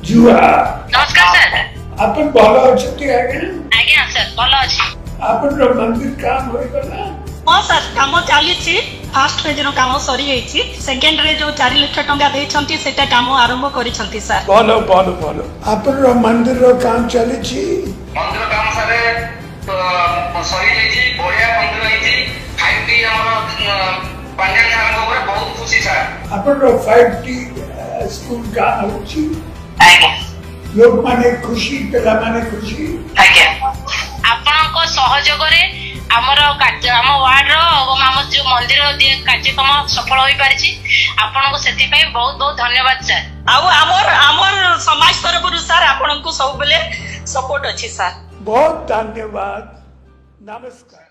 जुआ नमस्कार सर। अपन भल अच्छे आज्ञा आज्ञा सर भल अच्छी। अपन मंदिर काम हो गला। हाँ सर काम चली फास्ट फेज रो काम सरी जाइछि सेकंड रे जो 4 लाख टंका देछंती सेटा काम आरंभ करिसंती सर। भल भल भल अपन मंदिर रो काम चली छी। मंदिर काम सारे सरी जाइछि बढ़िया मंदिर आइछि 5T हमर पंजाब साल को ऊपर बहुत खुशी सर। अपन 5T स्कूल का होछि। आज्ञा लोग माने खुशी पिला माने खुशी। आज्ञा आपन को सहयोग रे हमर कार्य हम वार्ड रो हम जो मंदिर कार्यक्रम सफल होई पारिछि आपन को सेति पई बहुत बहुत धन्यवाद सर। आउ हमर समाज तरफ सर आपन को सब बेले सपोर्ट अछि सर। बहुत धन्यवाद। नमस्कार।